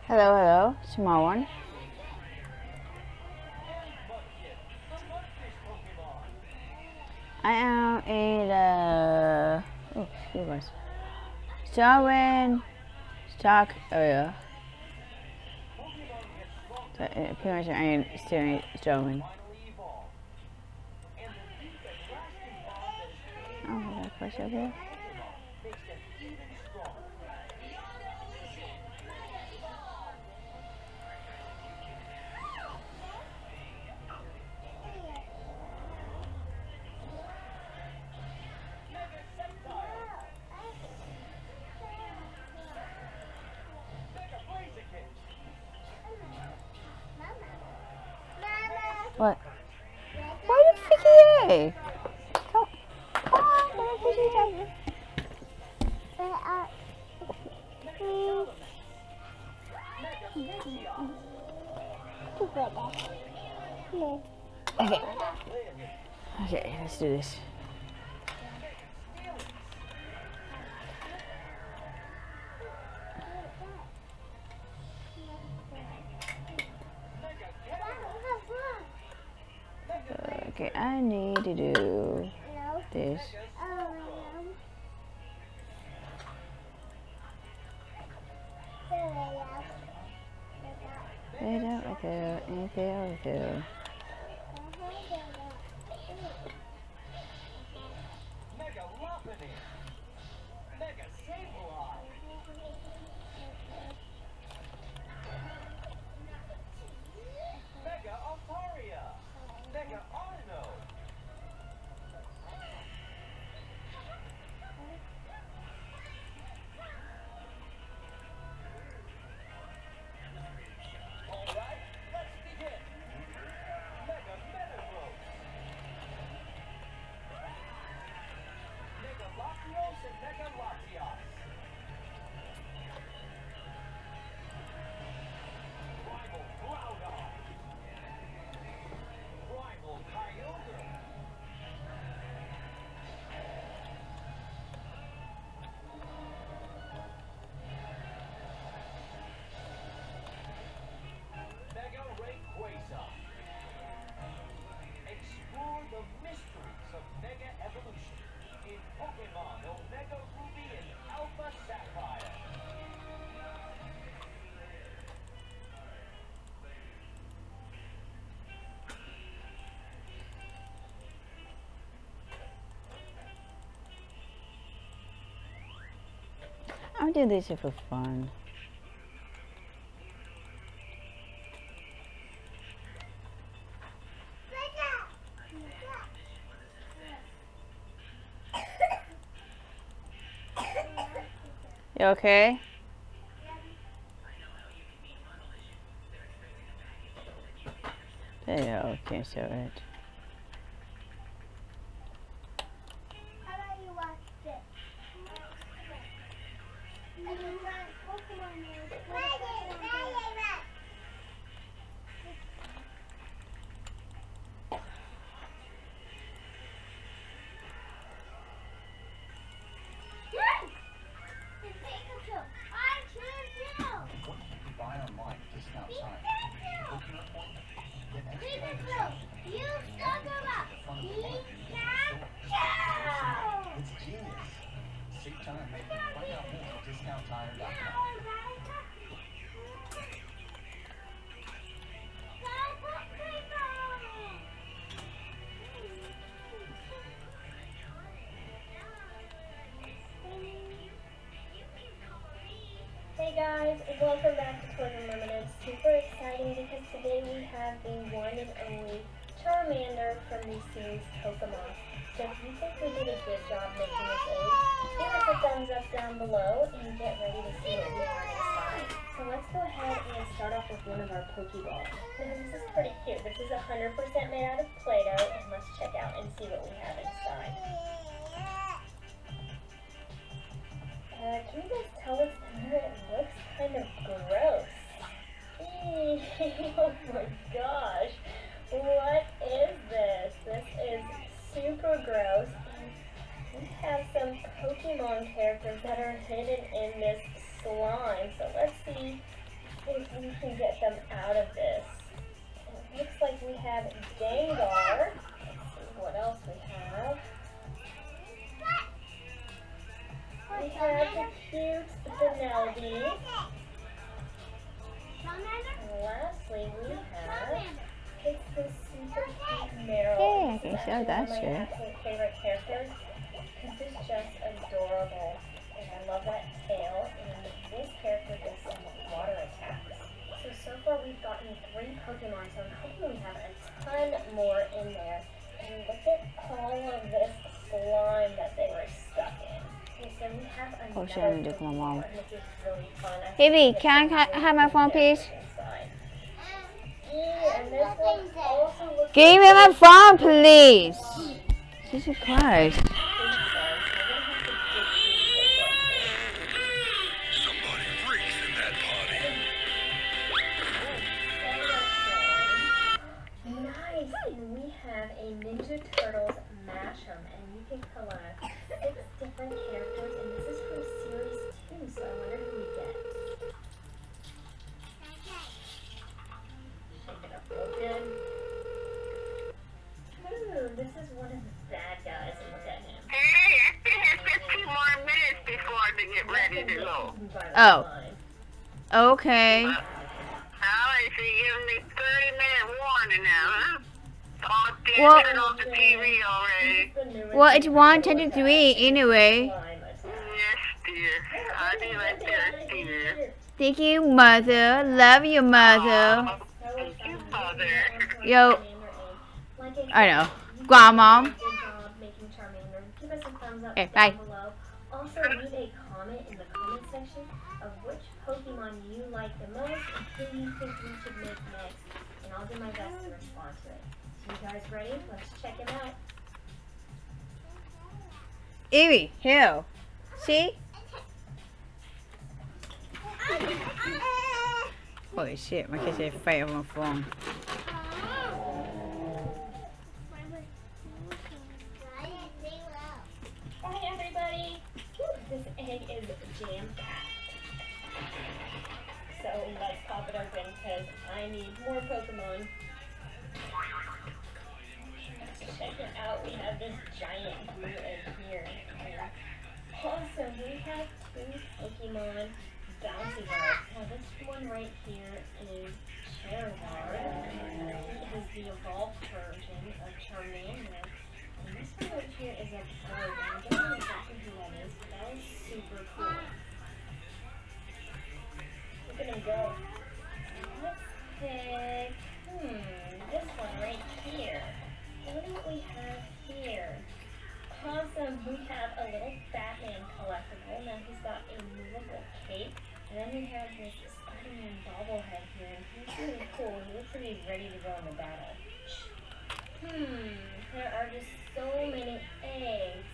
Hello, hello, small one. I am in the Darwin stock area. So, pretty much I am steering Darwin. Oh, is that a question over here? What? Why the freaky A? Come on, let me see something. Okay. Okay, let's do this. Okay, I need to do this. Right there, and there, right there. I'm doing this for fun. You okay? There you go. Okay, so it. Hey guys, welcome back to Toys and Lemonade. Super exciting because today we have the one and only Charmander from the series Pokemon. So if you think we did a good job making this egg, give us a thumbs up down below and get ready to see what we have inside. So let's go ahead and start off with one of our Pokeballs. Now this is pretty cute. This is 100% made out of Play-Doh, and let's check out and see what we have inside. Can you guys tell what's in there? It looks kind of gross. Oh my gosh. What is this? This is super gross. And we have some Pokemon characters that are hidden in this slime. So let's see if come out of this. It looks like we have Gengar. Let's see what else we have. We have the cute Vanellope. And lastly, we have it's the super cute Meryl. Yeah, I can show that one of my shit. absolute favorite characters. This is just adorable. And I love that tail. And this character gets some water attacks. So far we've gotten 3 Pokemon, so I'm hoping we have a ton more in there. And look at all of this slime that they were stuck in. Okay, so we have another Oh shit, I'm gonna do for my mom. Pokemon, which is really fun. Evie, can I have my phone, please? Inside. Yeah, and this one also looks Give me my phone, please. Jesus Christ. Somebody freaks in that party. Nice! And we have a Ninja Turtles mashup, and you can collect 6 different characters, and this is from Series 2, so I wonder who we get. Shake it up real good. Ooh, this is one of the bad guys, and look at him. Hey, I still have 15 more minutes before they get ready to go. Oh. Okay. Alright, so you give me 30-minute warning now, huh? Oh, Well- turn off the TV already. Well, it's 1:23 anyway. Yes, dear. I'll be right there, dear. Thank you, mother. Love you, mother. Thank you, Father. Yo, I know. Grandma. Good job making Charmander. Give us a thumbs up Okay, down bye. below. Also, leave a comment in the comment section of which Pokemon you like the most and who you think we should make next. And I'll do my best to respond to it. So you guys ready? Let's check him out. Evie, here. See? Holy shit, my kid's a fight over my phone. Hi everybody! This egg is jam-packed. So let's pop it open because I need more Pokemon. Check it out, we have this giant blue egg here. And also, we have 2 Pokemon Bouncy Bars. Now this one right here is Charizard. It is the evolved version of Charmander. And this one right here is a bird. And I don't know exactly who that is, but that is super cool. Look at him go. Let's pick, this one right here. I wonder what we have here. Awesome, we have a little Batman collectible. Now he's got a movable cape. And then we have this Spider-Man bobblehead here. And he's really cool. He looks like he's ready to go into battle. There are just so many eggs.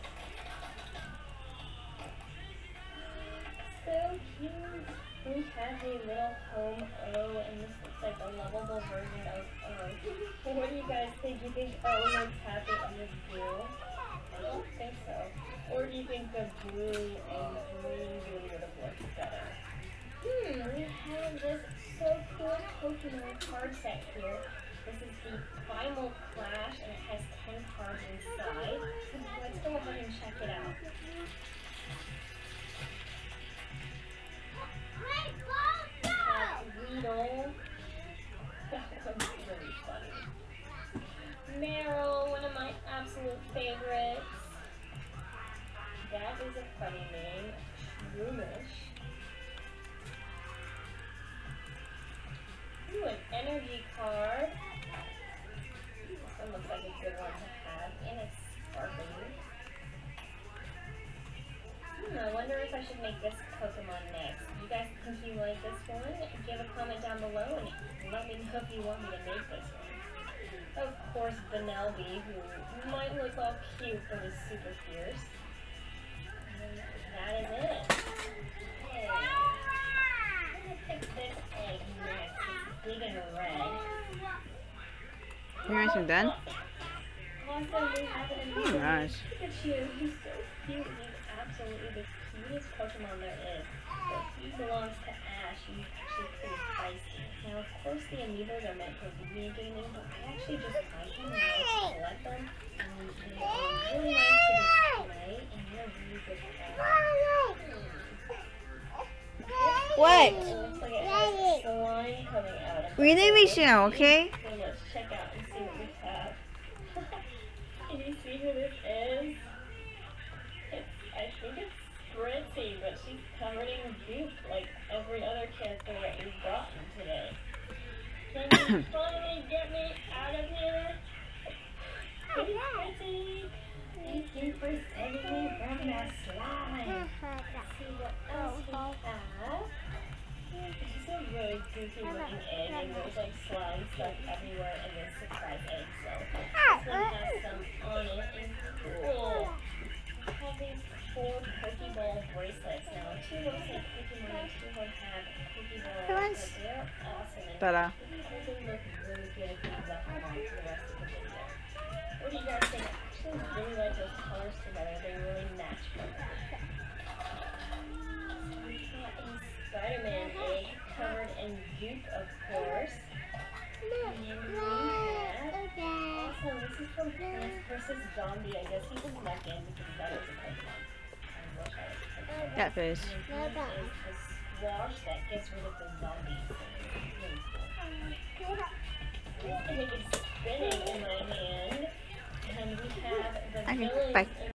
So cute. We have a little home O, and this looks like a lovable version of O. What do you guys think? Do you think O looks happy and is blue? I don't think so. Or do you think the blue and green really would have looked better? We have this so cool Pokemon card set here. This is the Primal Clash, and it has 10 cards inside. So let's go ahead and check it out. Weedle. That one's really funny. Meryl, one of my absolute favorites. That is a funny name. Shroomish. Ooh, an energy card. This one looks like a good one to have, and it's sparkly. I wonder if I should make this Pokemon next. You guys think you like this one? Give a comment down below and let me know if you want me to make this one. Of course, Vanellope, who might look all cute but is super fierce. And that is it. Hey. I'm gonna pick this egg next. It's big and red. You guys are done? Awesome, we have an Oh my gosh. Pikachu. He's so cute. He's absolutely the cutest Pokemon there is. But he belongs to Ash, and he's actually pretty feisty. course, the amiibos are meant for video gaming, but I actually just like them and like to collect them. And they are really nice to display, and they're really good quality. What? It looks like it has slime coming out of it. 我那微信啊 ，OK？ So let's check out and see what we have. Can you see who this is? I think it's Spritzy, but she's covered in goop like every other character that we've gotten today. Can you finally get me out of here? Hey, Spritzy! Thank you for saving me from that slime. Let's see what else we have. This is a really goofy looking egg, and there's like slime stuff everywhere, and there's surprise eggs, so this one has some on it, and cool. I have these 4 Pokeball bracelets now. 2 of them say Pokemon, and 2 of them have Pokeball, but they're awesome, and Ta-da. I think they look really good if you left them on for the rest of the video. What do you guys think? I actually really like those colors together. They really match perfectly. Spider-Man egg covered in goop, of course. And we have, awesome, this is from Plants vs. Zombie. I guess he snuck in because that was a Pokemon. I wish I was a Pokemon. That fish. And here is the squash that gets rid of the zombies. Really cool. This thing is spinning in my hand. And we have the Okay, villains bye. in